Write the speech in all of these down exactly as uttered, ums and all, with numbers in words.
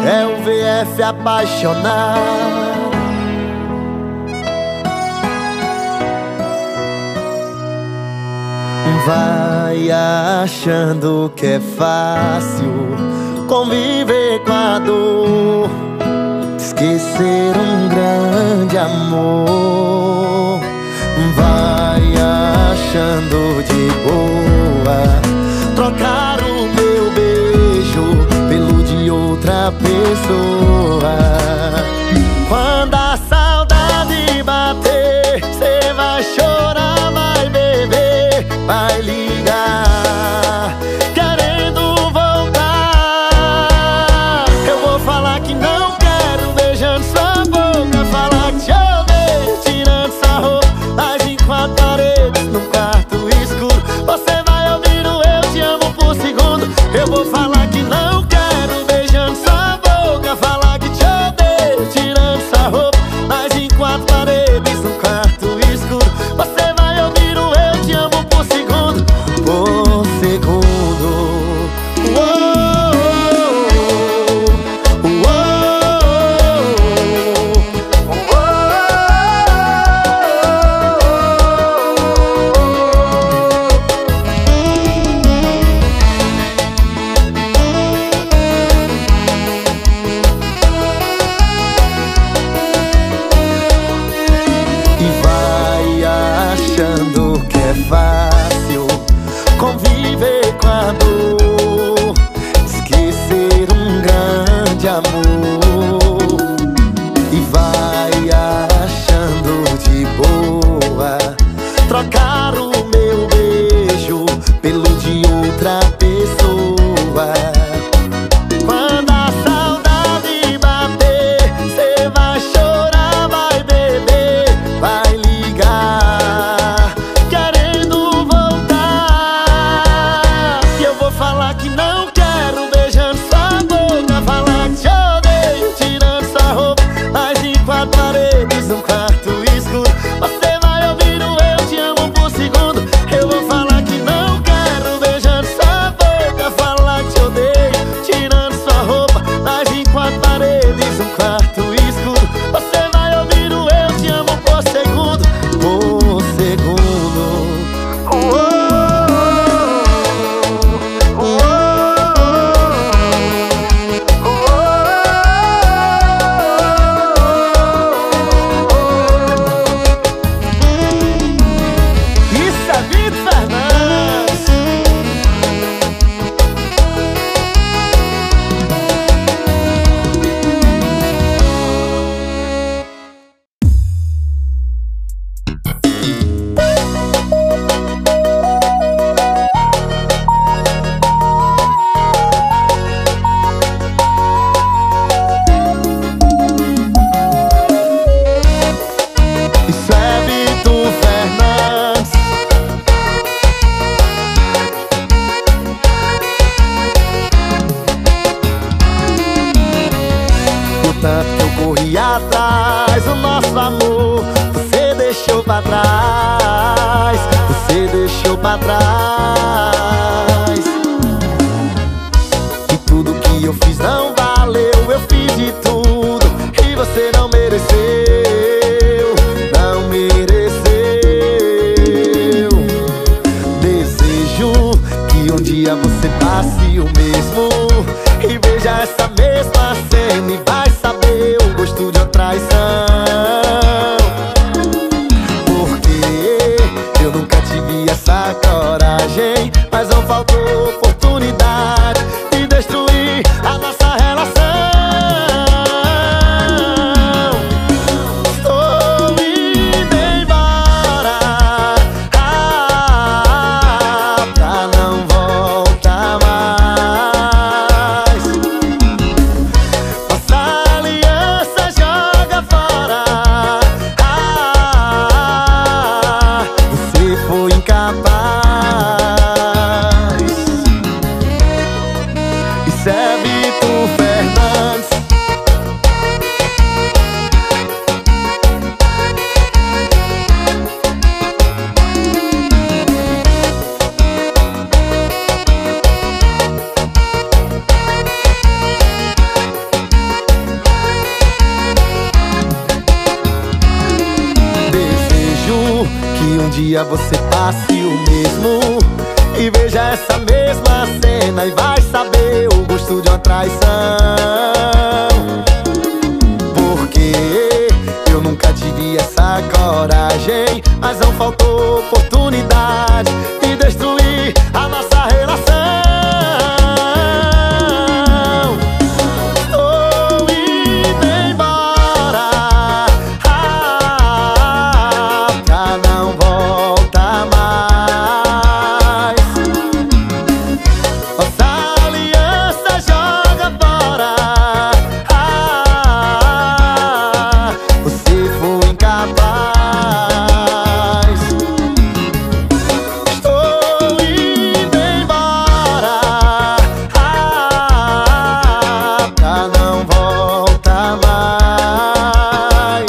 é o V F apaixonado. Vai achando que é fácil conviver com a dor, esquecer um grande amor. Vai achando de boa trocar o meu beijo pelo de outra pessoa. Quando a saudade bater, cê vai chorar, vai beber, vai ligar querendo voltar. Eu vou falar que não quero, beijando sua boca, falar que te odeio, tirando sua roupa, mas em quatro paredes, num quarto escuro, você vai ouvir o eu te amo por segundo. Eu vou falar que não quero, beijando sua boca, falar que te odeio, tirando sua roupa, mas em quatro paredes, num quarto escuro, você vai ouvir o eu te amo por segundo, por segundo. Uou. Achando que é fácil conviver com a dor, esquecer um grande amor. E vai achando de boa trocar o meu beijo pelo de outra pessoa. Quando a saudade bater, cê vai chorar, vai beber, vai ligar querendo voltar. E eu vou falar que não quero, beijando sua boca, falar que te odeio, tirando sua roupa, mas em quatro paredes, num quarto escuro, você vai ouvir o eu te amo por segundo. Eu vou falar que não quero, beijando sua boca, falar que te odeio, tirando sua roupa, mas em quatro paredes, num quarto escuro, você vai ouvir o eu te amo por segundo, por segundo. Uou. Isso é Vitor Fernandes. Isso é Vitor Fernandes. O tanto que eu corri atrás, o nosso amor, você deixou pra trás, você deixou pra trás. E tudo que eu fiz não valeu, eu fiz de tudo e você não mereceu, não mereceu. Desejo que um dia você passe o mesmo e veja essa mesma cena e vai saber o gosto de uma traição. Porque eu nunca tive essa coragem, mas não faltou oportunidade de destruir a nossa relação. Estou indo embora, ah, pra não voltar mais. Passar dia você passe o mesmo e veja essa mesma cena e vai saber o gosto de uma traição. Porque eu nunca tive essa coragem, mas não faltou oportunidade de destruir a nossa relação. Estou indo embora, ah, pra não voltar mais. Nossa aliança joga fora, ah, você foi incapaz. Estou indo embora, ah, pra não voltar mais.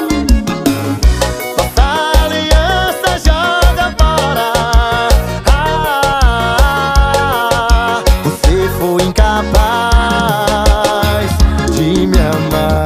Nossa aliança joga fora, ah, você foi incapaz de me amar.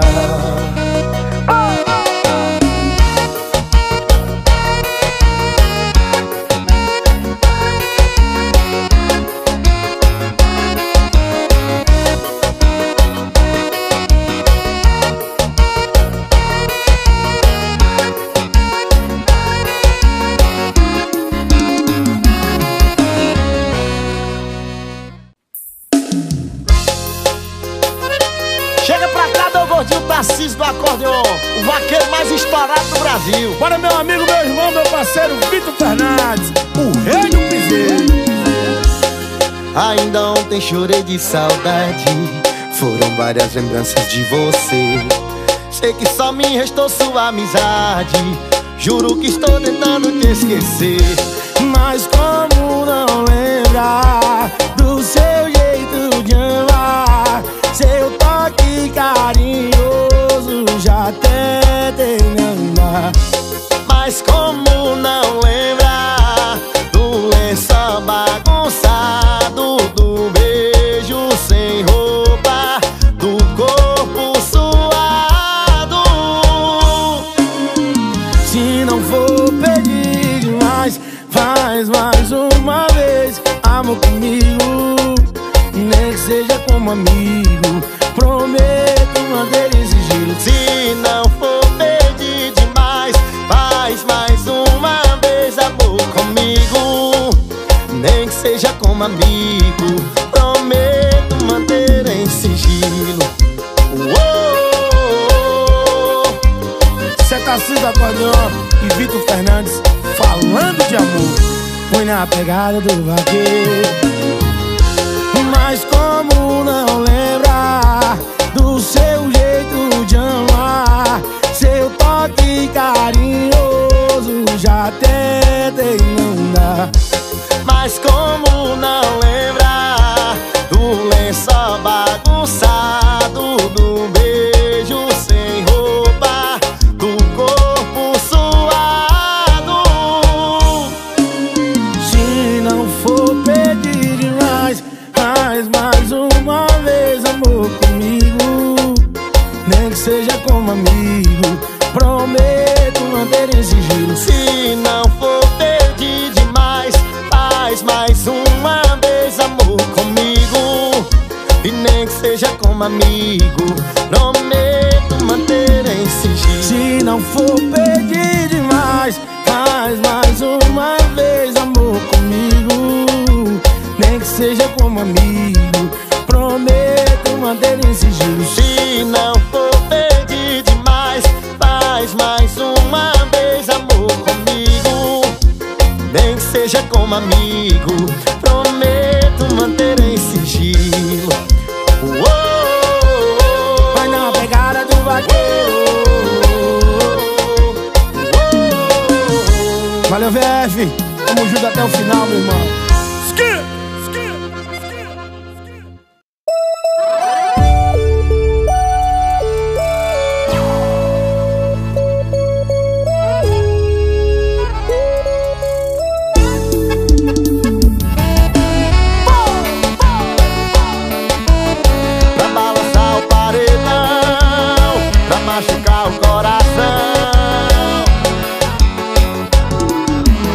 Chega pra cá, meu gordinho Tarcísio do acordeon, o vaqueiro mais estourado do Brasil. Bora, meu amigo, meu irmão, meu parceiro Vitor Fernandes, o rei do piseiro. Ainda ontem chorei de saudade, foram várias lembranças de você. Sei que só me restou sua amizade, juro que estou tentando te esquecer. Mas como não lembrar do seu jeito de amar, seu toque carinhoso, já tentei me amar. Mas como não lembrar do lençol bagunçado, do beijo sem roupa, do corpo suado. Se não for pedir demais, faz mais uma vez amor comigo, nem que seja como amigo, prometo manter esse sigilo. Se não for pedir demais, faz mais uma vez amor comigo, nem que seja como amigo, prometo manter em sigilo. Uou! Cê tá Tarcísio do acordeon e Vitor Fernandes falando de amor. Fui na pegada do vaqueiro. Mas como não lembrar do seu jeito de amar, seu toque carinhoso, já tentei não dar. Mas como não lembrar do lençol bagunçado, do beijo sem roupa, do corpo suado. Se não for pedir demais, faz mais uma vez amor comigo, nem que seja como amigo, prometo manter em sigilo. Se não for pedir demais, faz mais uma vez amor comigo, e nem que seja como amigo, prometo manter em sigilo. Se não for pedir demais, faz mais uma vez amor comigo, nem que seja como amigo, prometo manter em sigilo. Se não for pedir demais, faz mais uma vez amor comigo, nem que seja como amigo, prometo manter em sigilo. Uou! Vai na pegada do vaqueiro. Valeu, V F, tamo junto até o final, meu irmão. Machucar o coração.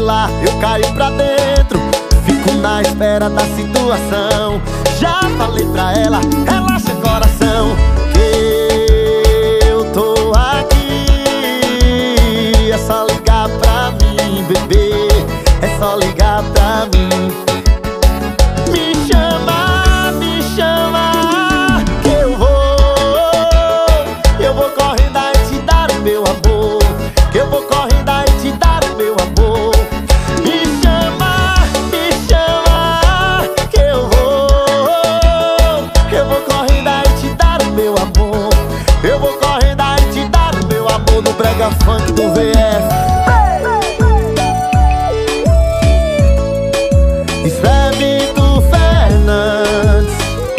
vacilar, eu caio pra dentro. Fico na espera da situação. Já falei pra ela, relaxa coração, que eu tô aqui. É só ligar pra mim, bebê, é só ligar pra mim. Me chama, me chama, que eu vou. Eu vou correndo aí te dar o meu amor, que eu vou correndo aí te dar o meu amor. Me chama, me chama, que eu vou. Eu vou correndo aí te dar o meu amor, eu vou correndo aí te dar o meu amor. No brega funk do V F. Isso é Vitor Fernandes.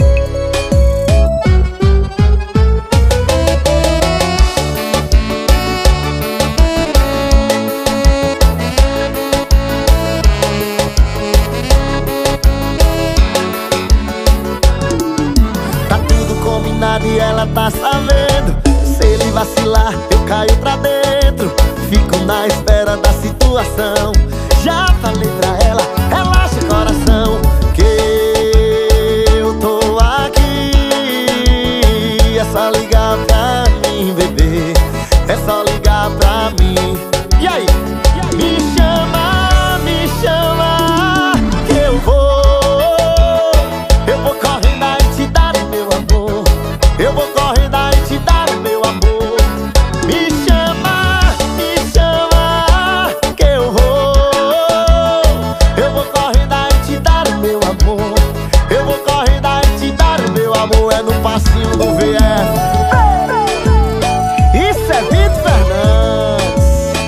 Tá tudo combinado e ela tá sabendo. Se ele vacilar, eu caio pra dentro. Fico na espera da situação. Já falei pra ela, relaxa coração, que eu tô aqui. É só ligar pra mim, bebê, é só ligar pra mim. E aí? Me chama, me chama, que eu vou. Eu vou correndo aí te dar o meu amor, eu vou correndo aí te dar o meu amor. Me chama, me chama, que eu vou. Eu vou correndo aí te dar o meu amor, eu vou correndo aí te dar o meu amor. É no passinho do V F. Isso é Vitor Fernandes.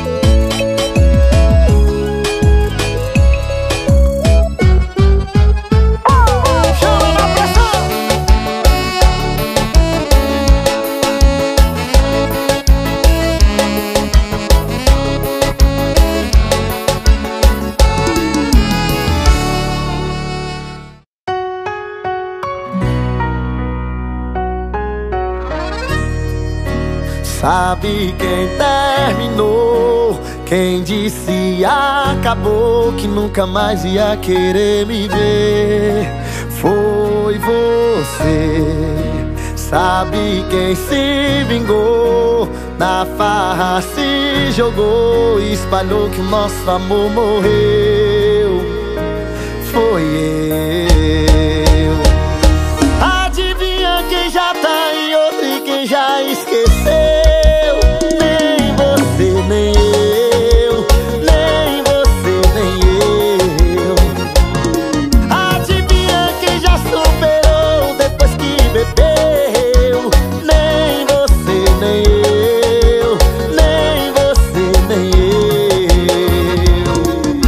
Chama na pressão. Sabe quem terminou? Quem disse acabou, que nunca mais ia querer me ver? Foi você. Sabe quem se vingou? Na farra se jogou e espalhou que o nosso amor morreu. Foi eu. Adivinha quem já tá em outro e quem já esqueceu? Nem você, nem eu, nem você, nem eu. Adivinha quem já superou depois que bebeu? Nem você, nem eu, nem você, nem eu.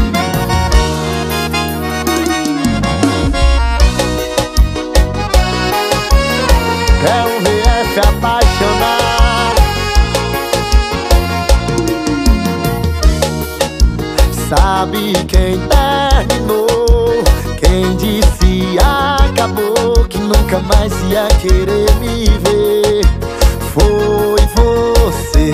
É um V F apaixonado. Sabe quem terminou? Quem disse acabou, que nunca mais ia querer me ver? Foi você.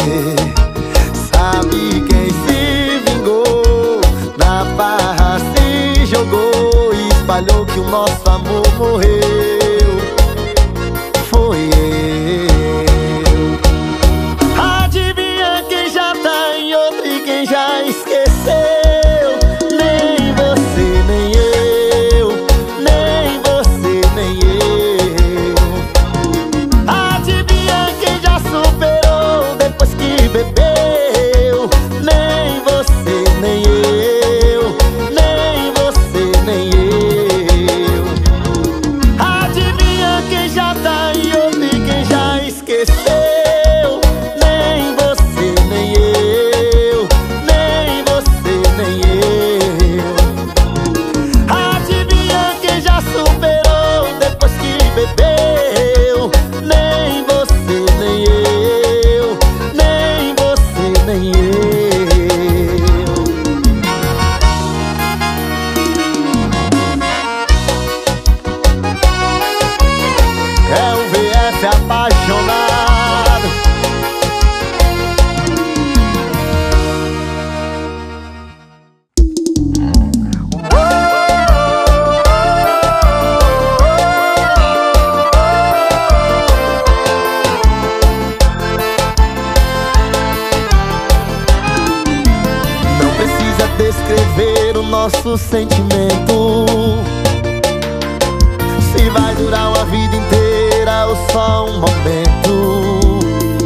Sabe quem se vingou? Na barra se jogou e espalhou que o nosso amor morreu. Foi eu. Adivinha quem já tá em outro e quem já esqueceu? Nem você, nem eu, nem você, nem eu. Adivinha quem já superou depois que bebeu? Nem você, nem eu, nem você, nem eu. Adivinha quem já tá em outro descrever o nosso sentimento. Se vai durar uma vida inteira ou só um momento.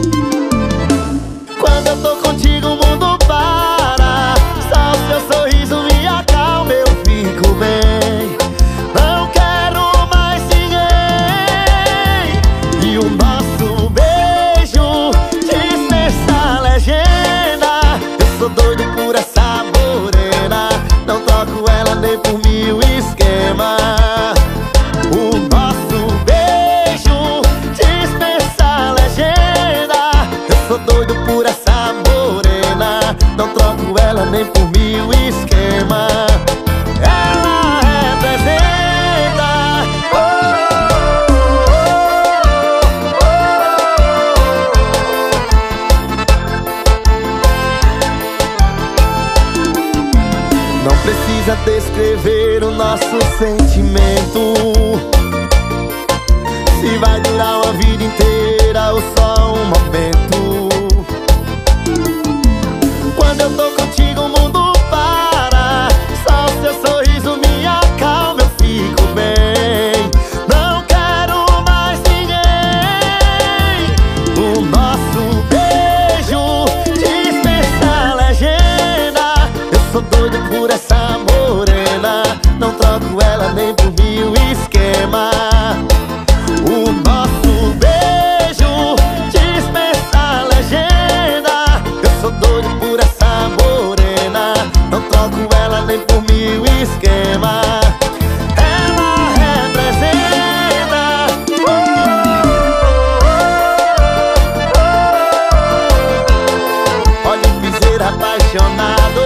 Quando eu tô contigo o mundo para, só o seu sorriso me acalma, eu fico bem. Não quero mais ninguém. E o nosso beijo dispensa a legenda. Eu sou doido por essa morena, não troco ela nem por mil esquemas. O nosso beijo dispensa a legenda. Eu sou doido por essa morena, não troco ela nem por mil esquemas. Ela representa oh, oh, oh, oh. Não precisa descrever o nosso sentimento. Se vai durar uma vida inteira ou só um momento. Quando eu tô contigo o mundo para, só o seu sorriso me acalma, eu fico bem. Não quero mais ninguém. O nosso beijo dispensa a legenda. Eu sou doido por essa morena, não troco ela nem por mil esquemas. O nosso beijo dispensa a legenda. Eu sou doido por essa morena, não troco ela nem por mil esquemas. Ela representa oh, oh, oh, oh. Olha o piseiro apaixonado.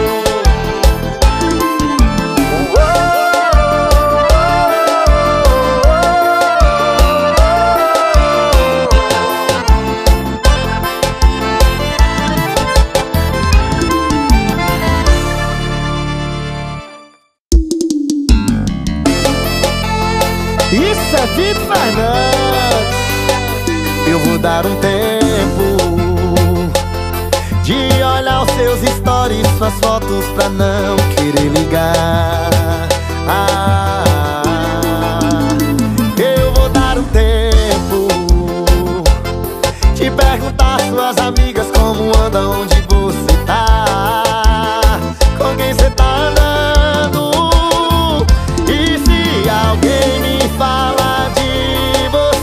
Isso é Vitor Fernandes. Eu vou dar um tempo de olhar os seus stories, suas fotos pra não querer ligar. Ah, eu vou dar um tempo de perguntar suas amigas como anda, onde você tá, com quem você tá andando. E se alguém me fala de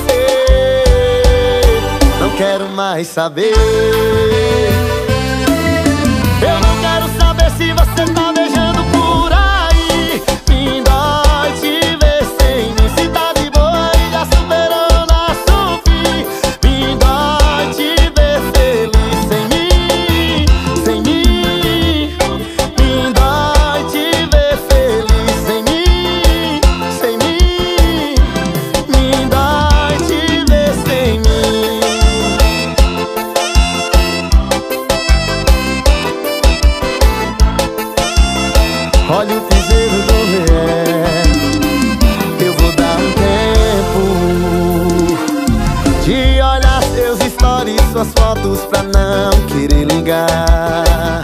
você, não quero mais saber. Eu não quero saber se você tá beijando por aí. Me dói te ver sem mim. Se tá de boa e já superou nosso fim. Me dói te ver feliz sem mim, sem mim. Me dói te ver feliz sem mim, sem mim. Me dói te ver sem mim. Olha o piseiro do viés. Eu vou dar um tempo de olhar seus stories, suas fotos pra não querer ligar.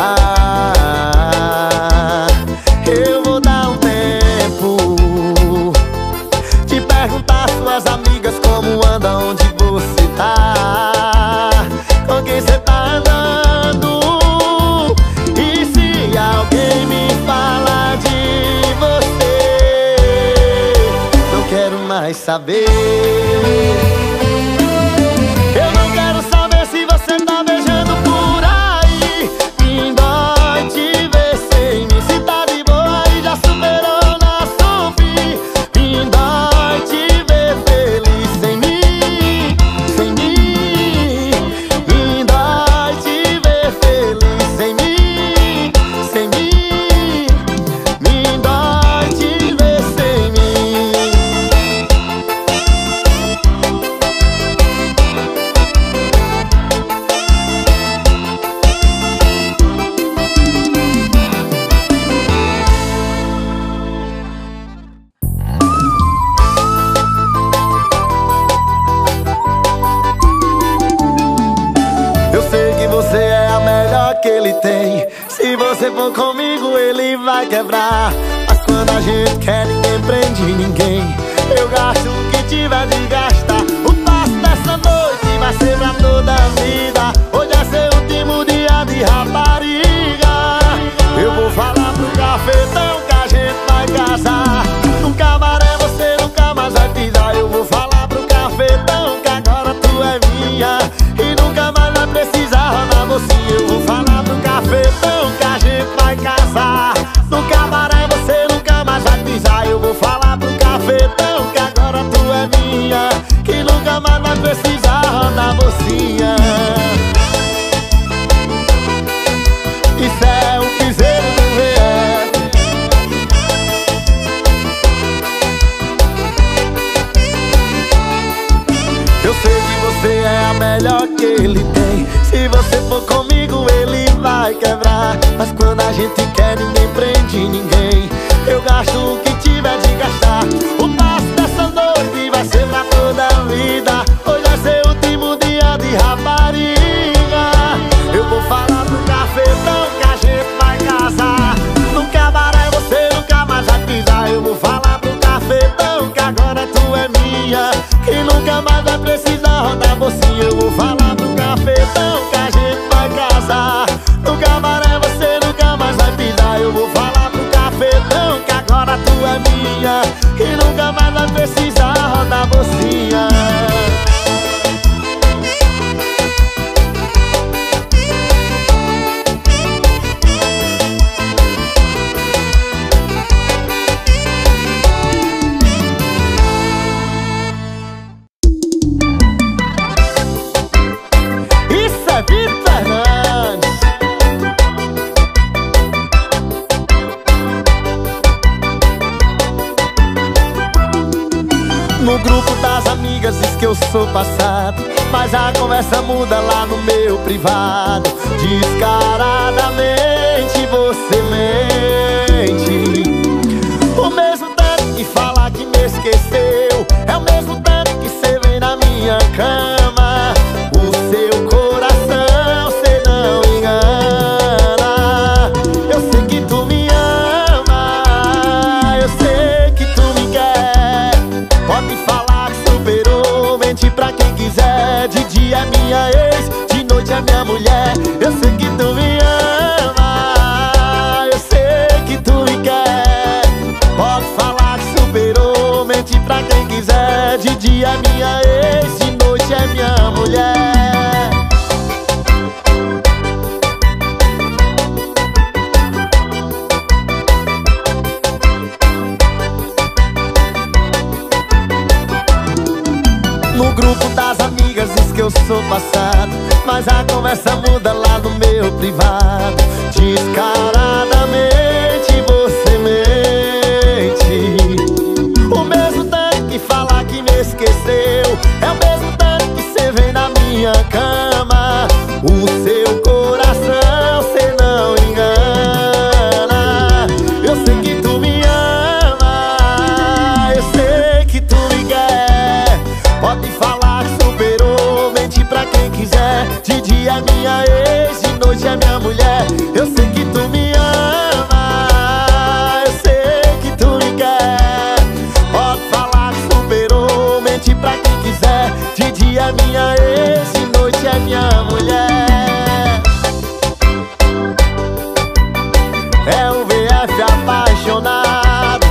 Ah, eu vou dar um tempo de perguntar suas amigas como anda, onde você tá, com quem você tá andando. E se alguém me fala de você, não quero mais saber. Eu não quero saber se você tá beijando por aí. Me dói te ver sem mim. Se tá de boa e já superou nosso fim. Me dói te ver feliz sem mim, sem mim. Me dói te ver feliz sem mim, sem mim. Me dói te ver sem mim. vai quebrar. Mas quando a gente quer, ninguém prende ninguém. Eu gasto o que tiver de gastar. O passo dessa noite vai ser pra toda a vida. Hoje é seu último dia de rapariga. Eu vou falar pro cafetão que a gente vai casar. Num cabaré você nunca mais vai pisar. Eu vou falar pro cafetão que agora tu é minha e nunca mais vai precisar rodar mocinha. Eu vou falar pro cafetão que a gente vai casar. No cabaré você nunca mais vai pisar. Eu vou falar pro cafetão que agora tu é minha, que nunca mais vai precisar rodar mocinha. Isso é o piseiro do V F. Eu sei que você é a melhor que ele tem. Se você for comigo ele vai quebrar. Mas quando a gente quer ninguém prende ninguém. Eu gasto o que tiver de gastar. O passo dessa noite vai ser pra toda a vida. Hoje é seu último dia de rapariga. Eu vou falar pro cafetão que a gente vai casar. No cabaré você nunca mais vai pisar. Eu vou falar pro cafetão que agora tu é minha, que nunca mais vai precisar rodar mocinha. Eu vou falar pro cafetão que a gente vai casar. No cabaré você nunca mais vai pisar. Eu vou falar pro cafetão que agora tu é minha, que nunca mais vai precisar rodar mocinha. No grupo das amigas diz que eu sou passado, mas a conversa muda lá no meu privado. Descaradamente você mente. O mesmo tanto que fala que me esqueceu é o mesmo tanto que cê vem na minha cama. O seu coração cê não engana. Eu sei que tu me ama, eu sei que tu me quer. Pode falar que superou, mente pra quem quiser. De dia é minha ex, de noite é minha mulher. Eu sei que tu me ama, eu sei que tu me quer. Pode falar que superou, mente pra quem quiser. De dia é minha ex, de noite é minha mulher. No grupo das amigas diz que eu sou passado, mas a conversa muda lá no meu privado. Descaradamente você mente. O mesmo tanto que fala que me esqueceu é o mesmo tanto que cê vem na minha cama. O seu coração cê não engana. Eu sei que tu me ama, eu sei que tu me quer. Pode falar que superou, mente pra quem quiser. De dia é minha ex, de noite é minha mulher. Eu sei que tu me ama, eu sei que tu me quer. Pode falar que superou, mente pra quem quiser. De dia é minha ex, de noite é minha mulher. É o V F apaixonado.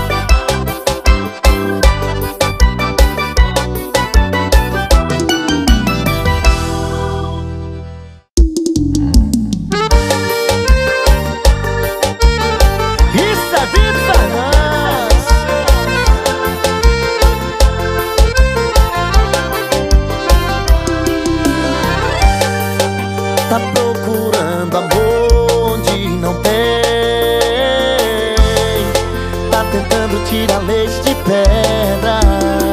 Tá procurando amor onde não tem. Tá tentando tirar leite de pedra.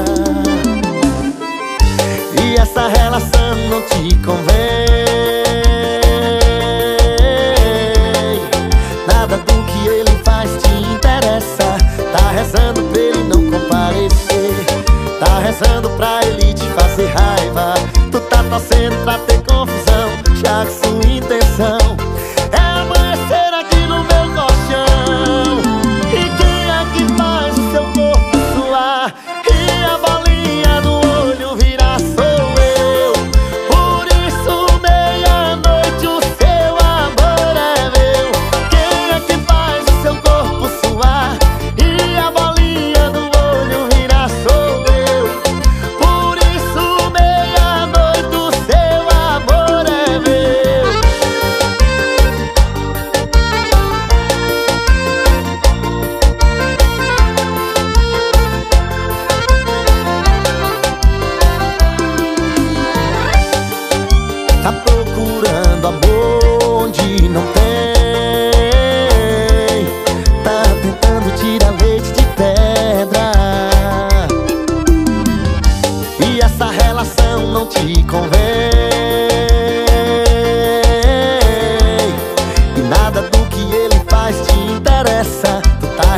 E essa relação não te convém. Nada do que ele faz te interessa. Tá rezando pra ele não comparecer. Tá rezando pra ele te fazer raiva. Tu tá torcendo pra ter confusão, já que sua intenção é amanhecer aqui no meu colchão.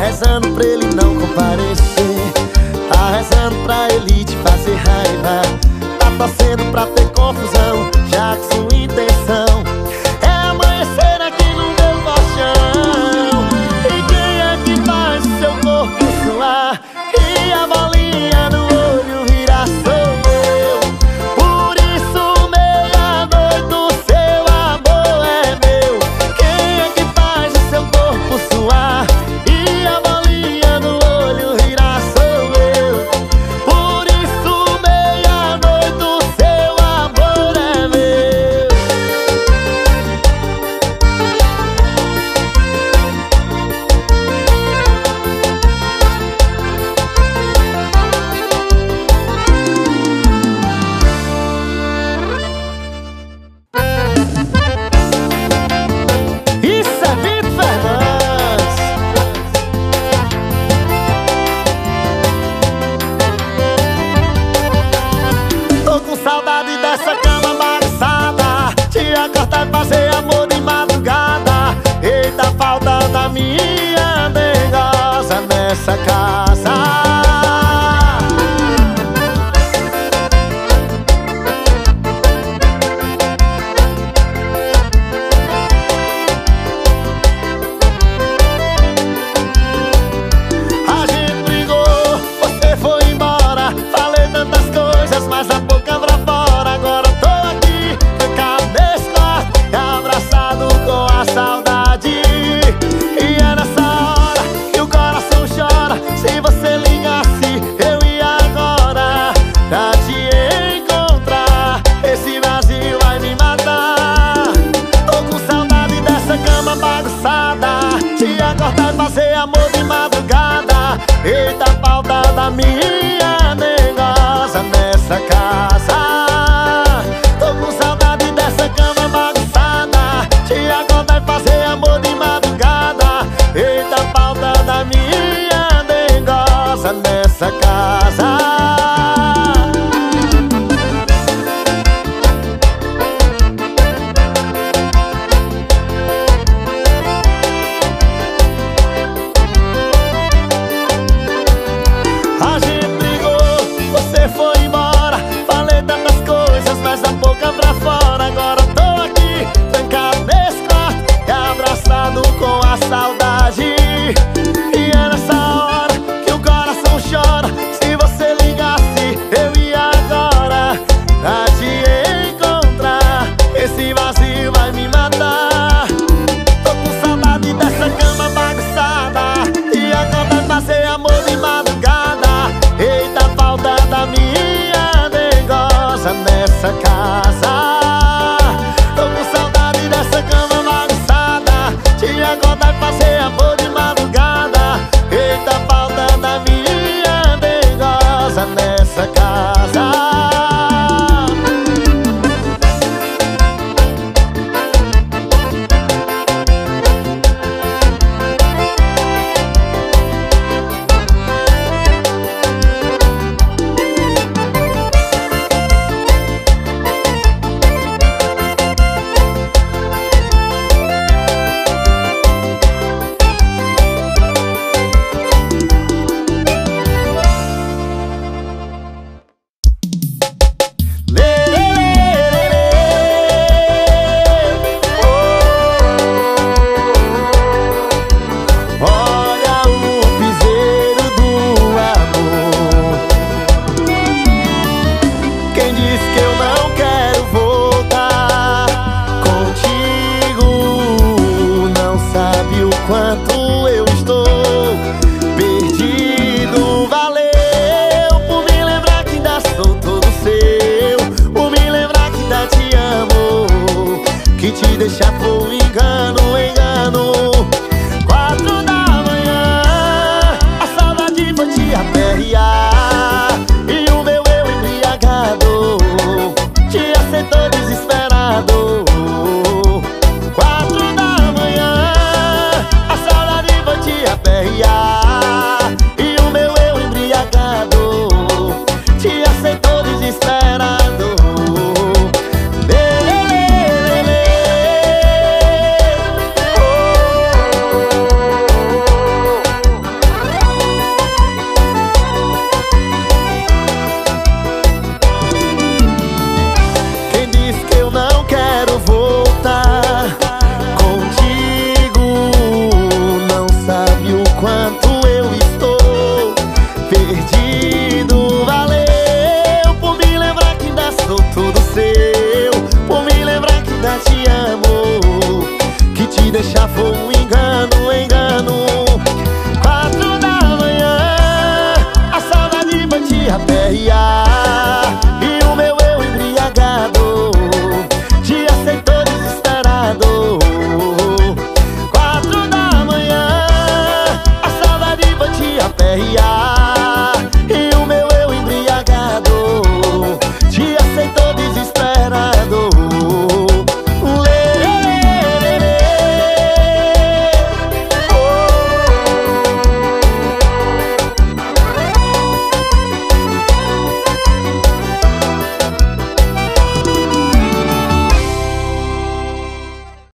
rezando pra ele não comparecer, tá rezando pra ele te fazer raiva, tá torcendo pra ter confusão, já que sua intenção é amanhecer aqui no meu colchão. E quem é que faz o seu corpo suar e a bolinha no olho virar sou eu? Por isso meia-noite o seu amor é meu. Quem é que faz o seu corpo suar e a bolinha no olho virar sou eu? Por isso meia-noite o seu amor é meu. Isso é Vitor Fernandes. Tô com saudade dessa cama bagunçada, te acordar e fazer amor de madrugada. Eita, falta da minha negosa nessa casa. A gente brigou, você foi embora, falei tantas coisas, mas a boca pra fora. Agora tô aqui, trancado nesse quarto, abraçado com a saudade. E é nessa hora que o coração chora. Se você ligasse, eu ia agora pra te encontrar. Esse vazio vai me matar. Tô com saudade dessa cama bagunçada, te acordar e fazer amor de